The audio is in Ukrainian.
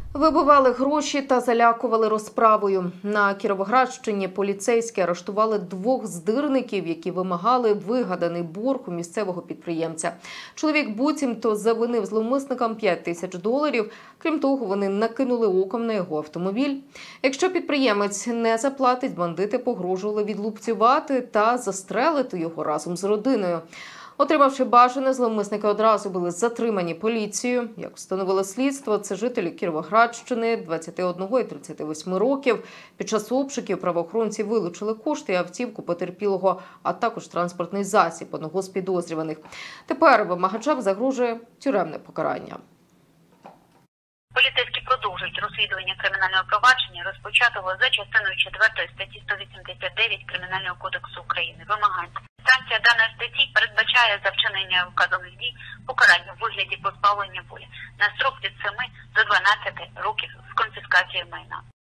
Вибивали гроші та залякували розправою. На Кіровоградщині поліцейські арештували 2 здирників, які вимагали вигаданий борг у місцевого підприємця. Чоловік буцімто завинив зловмисникам $5000. Крім того, вони накинули оком на його автомобіль. Якщо підприємець не заплатить, бандити погрожували відлупцювати та застрелити його разом з родиною. Отримавши бажане, зловмисники одразу були затримані поліцією. Як встановило слідство, це жителі Кіровоградщини 21 і 38 років. Під час обшуків правоохоронці вилучили кошти і автівку потерпілого, а також транспортний засіб одного з підозрюваних. Тепер вимагачам загрожує тюремне покарання. Поліцейські продовжують розслідування кримінального провадження, розпочатого за частиною 4 статті 189 Кримінального кодексу України. Вимагаємо. Санкція даної статті передбачає за вчинення вказаних дій покарання у вигляді позбавлення волі на строк від 7 до 12 років з конфіскацією майна.